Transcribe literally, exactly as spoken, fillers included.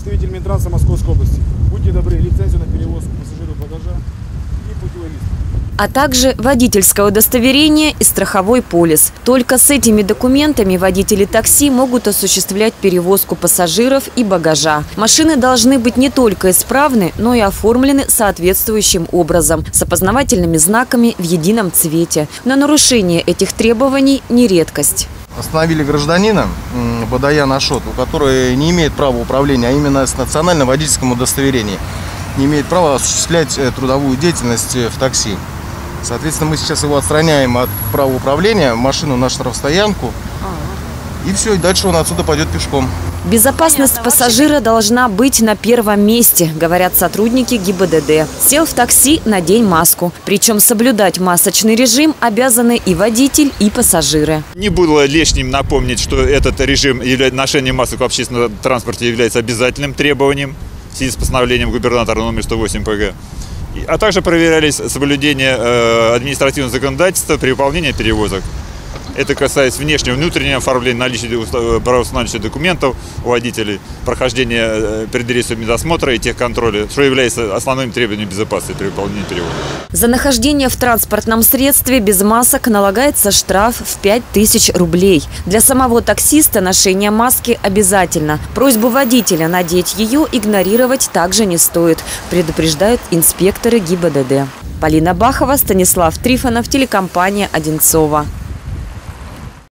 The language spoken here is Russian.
представитель Минтранса Московской области. Будьте добры, лицензию на перевозку пассажиров багажа и путевой лист. А также водительское удостоверение и страховой полис. Только с этими документами водители такси могут осуществлять перевозку пассажиров и багажа. Машины должны быть не только исправны, но и оформлены соответствующим образом, с опознавательными знаками в едином цвете. Но нарушение этих требований не редкость. Остановили гражданина Бадаян Ашот, у которого не имеет права управления, а именно с национальным водительским удостоверением, не имеет права осуществлять трудовую деятельность в такси. Соответственно, мы сейчас его отстраняем от права управления, машину на штрафстоянку, и все, и дальше он отсюда пойдет пешком. Безопасность пассажира должна быть на первом месте, говорят сотрудники ГИБДД. Сел в такси – надень маску. Причем соблюдать масочный режим обязаны и водитель, и пассажиры. Не было лишним напомнить, что этот режим ношения масок в общественном транспорте является обязательным требованием в связи с постановлением губернатора номер сто восемь П Г. А также проверялись соблюдение административного законодательства при выполнении перевозок. Это касается внешнего и внутреннего оформления, наличия правоустанавливающих документов у водителей, прохождения предрейсового медосмотра и техконтроля, что является основным требованием безопасности при выполнении перевозок. За нахождение в транспортном средстве без масок налагается штраф в пять тысяч рублей. Для самого таксиста ношение маски обязательно. Просьбу водителя надеть ее игнорировать также не стоит, предупреждают инспекторы ГИБДД. Полина Бахова, Станислав Трифонов, телекомпания «Одинцово».